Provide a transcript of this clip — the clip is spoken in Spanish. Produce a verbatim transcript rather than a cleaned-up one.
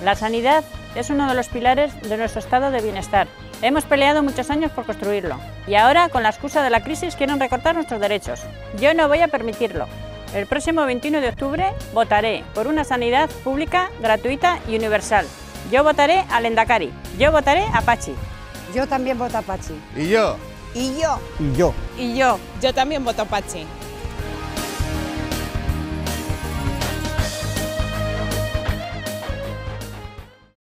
La sanidad es uno de los pilares de nuestro estado de bienestar. Hemos peleado muchos años por construirlo y ahora, con la excusa de la crisis, quieren recortar nuestros derechos. Yo no voy a permitirlo. El próximo veintiuno de octubre votaré por una sanidad pública, gratuita y universal. Yo votaré al Endacari. Yo votaré a Pachi. Yo también voto a Pachi. ¿Y yo? Y yo. Y yo. Y yo. Yo también voto a Pachi.